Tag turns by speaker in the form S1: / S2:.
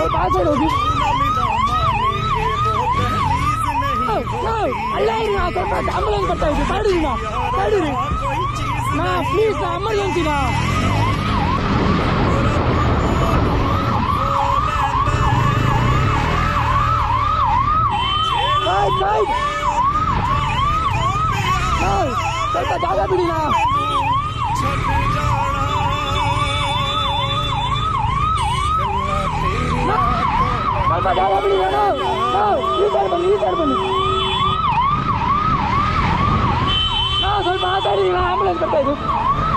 S1: ಸ್ವಲ್ಪ ಆ ಸೈಡ್ ಹೋಗಿ ಅಲ್ಲೇ ಸ್ವಲ್ಪ ಆಂಬುಲೆನ್ಸ್ ಬರ್ತಾ ಇದ್ವಿ ತಡೀರಿ ನಾ ಪ್ಲೀಸ್ ಎಮರ್ಜೆನ್ಸಿನಾ ಸ್ವಲ್ಪ ಜಾಗ ಬಿಡಿ ನಾ ಸ್ವಲ್ಪ ಜಾಗ ಬಿಡಿ ಈ ಸೈಡ್ ಬನ್ನಿ ಸ್ವಲ್ಪ ಮಾತಾಡಿ ಆಂಬುಲೆನ್ಸ್ ಬರ್ತಾ ಇದ್ದು